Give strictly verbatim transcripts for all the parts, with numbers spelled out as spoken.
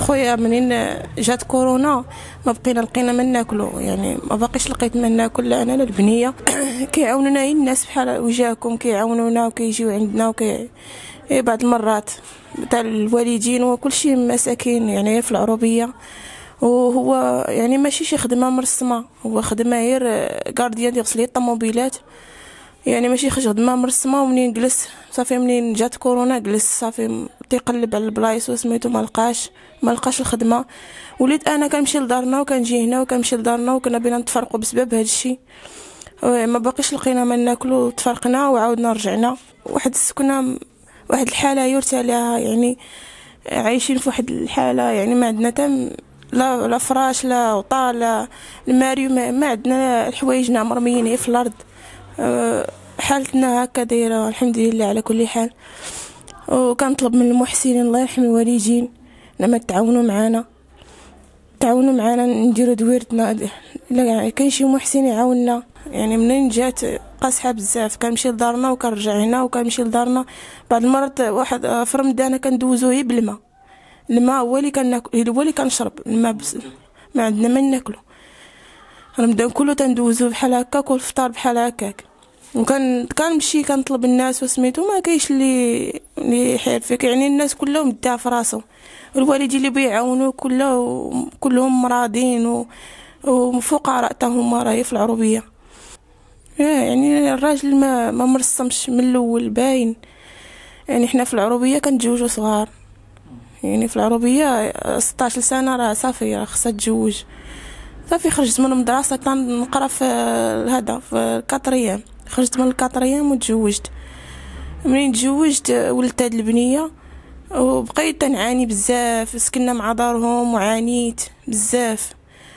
خويا منين جات كورونا ما بقينا لقينا ما ناكلو، يعني ما باقيش لقيت ما ناكل لا انا لا البنيه. كيعاونونا الناس بحال وجاكم كيعاونونا وكيجيو عندنا وكي بعض المرات تاع الوالدين وكل شيء مساكين يعني في العروبيه. وهو يعني ماشي شي خدمه مرسمه، هو خدمه غير غارديان ديال غسيل الطوموبيلات، يعني ماشي خدمه مرسمه. ومنين جلس صافي منين جات كورونا جلس صافي تيقلب على البلايص وسميتو ما لقاش ما لقاش الخدمه. وليت انا كنمشي لدارنا وكنجي هنا وكنمشي لدارنا وكنا بينا نتفرقوا بسبب هذا الشيء. ما باقيش لقينا ما ناكلو، تفرقنا وعاودنا رجعنا. واحد السكنه واحد الحاله يرثى عليها، يعني عايشين في واحد الحاله يعني ما عندنا تم لا لا فراش لا وطا لا الماريو، ما, ما عندنا حوايجنا مرميين في الارض. أه حالتنا هكا دايره الحمد لله على كل حال. وكنطلب من المحسنين الله يرحم الوالدين لما تعاونوا معنا تعاونوا معنا نديروا دويرتنا. لا كاين شي محسن يعاوننا، يعني منين جات قاصحه بزاف كنمشي لدارنا وكنرجع هنا وكنمشي لدارنا. بعض المرات واحد في رمضان كندوزو غير بالماء، الماء هو اللي كناكل هو اللي كنشرب، الماء بس ما عندنا ما ناكلو. رمضان كله تندوزو بحال هكا، كل فطار بحال هكاك. وكان كنمشي كنطلب الناس وسميتو ما كاينش اللي اللي يحير فيك، يعني الناس كلهم مديها في راسو. الوالدين اللي بيعاونوا كله كلهم مرادين و... وفقراء حتى هما راهي في العروبيه. يعني الراجل ما ما مرسمش من الاول باين. يعني حنا في العروبيه كنتزوجوا صغار، يعني في العروبيه ستطاش سنه راه صافي راه خصها تتزوج. صافي خرجت من المدرسه كنقرا في هذا في الكاتريام، خرجت من الكاتريام وتزوجت. منين تزوجت ولدت هاد البنيه وبقيت تنعاني بزاف، سكننا مع دارهم وعانيت بزاف.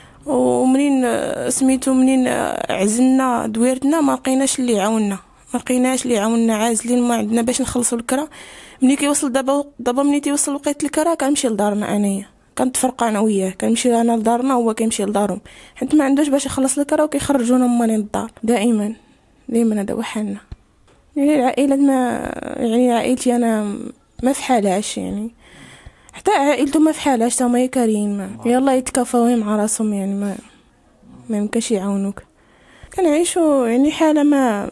ومنين سميتو منين عزلنا دويرتنا ما لقيناش اللي يعاوننا، ما لقيناش اللي يعاوننا، عازلين ما عندنا باش نخلصوا الكرا. ملي كيوصل دابا دابا ملي تيوصل وقت الكرا كنمشي لدارنا انايا، كنتفرق انا وياه، كنمشي انا لدارنا وهو كيمشي لدارهم، حيت ما عندوش باش يخلص الكرا وكيخرجونا ماني للدار. دائما دائما هذا هو حالنا. يعني العائله ما يعني عائلتي انا ما في حالهاش، يعني حتى عائلته ما في حالهاش، هما يكارين يلا يتكافاو مع راسهم، يعني ما ما يمكنش يعاونوك. كنعيشوا يعني حاله ما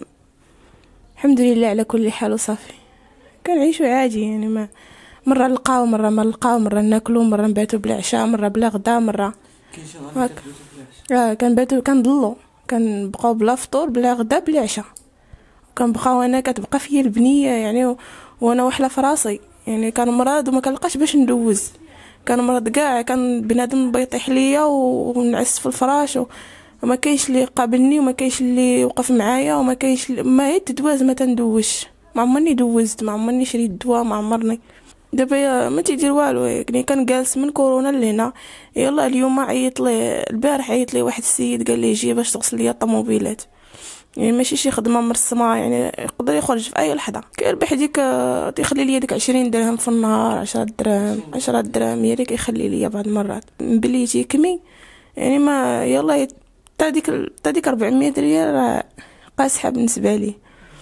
الحمد لله على كل حال وصافي. كنعيشوا عادي، يعني ما مره نلقاو مره ما نلقاو، مره ناكلو مره نباتو بلا عشاء مره بلا غدا مره هاك. اه كنباتو كنضلو كنبقاو بلا فطور بلا غدا بلا عشاء، كنبقاو انا كتبقى فيا البنيه يعني و... وانا وحله في راسي. يعني كان مرض وما كنلقاش باش ندوز، كان مرض كاع، كان بنادم بيطيح ليا ونعس في الفراش و... وما كاينش اللي قابلني وما كاينش اللي وقف معايا وما كاينش اللي... ما هي تدواز ما تندوش، ما عمرني دوزت، ما عمرني شريت دواء، ما عمرني. دابا ما تيدير والو، يعني كان جالس من كورونا لهنا. يلا اليوم عيط لي البارح عيط لي واحد السيد قال لي جي باش تغسل لي الطوموبيلات، يعني ماشي شي خدمه مرسمه، يعني يقدر يخرج في اي لحظه. كيربح ديك تيخلي لي ديك عشرين درهم في النهار، عشرة دراهم عشرة دراهم هي اللي كيخلي لي بعض المرات بلي تيكمي. يعني ما يلا تا ديك تا ديك أربعمية ريال راه قاصحه بالنسبه لي.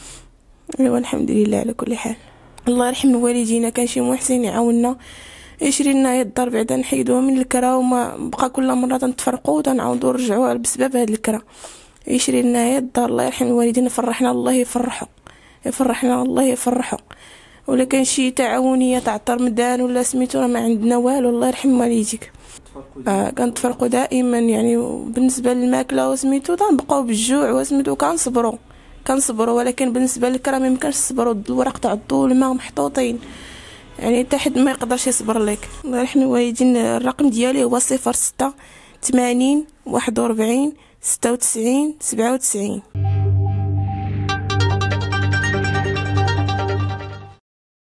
ايوا الحمد لله على كل حال. الله يرحم والدينا، كان شي محسن يعاوننا يشري لنا الدار بعدا نحيدوها من الكرا، وما بقى كل مره تنتفرقوا وتنعاودوا نرجعوا بسبب هاد الكرا. يشري لنا هي الدار الله يرحم والدينا، فرحنا الله يفرحوا يفرحنا الله يفرحوا. ولا كان شي تعاونيه تاع رمضان ولا سميتو راه ما عندنا والو، الله يرحم والديك. آه كنتفرقوا دائما، يعني بالنسبه للماكله وسميتو تنبقاو بالجوع وسميتو كنصبروا كنصبروا ولكن بالنسبه لك راه ما يمكنش تصبروا، الورق تاع الضو الماء محطوطين، يعني حتى حد ما يقدرش يصبر لك. الله يرحم الوالدين. الرقم ديالي هو صفر ستة ثمانين واحد وأربعين ستة وتسعين سبعة وتسعين.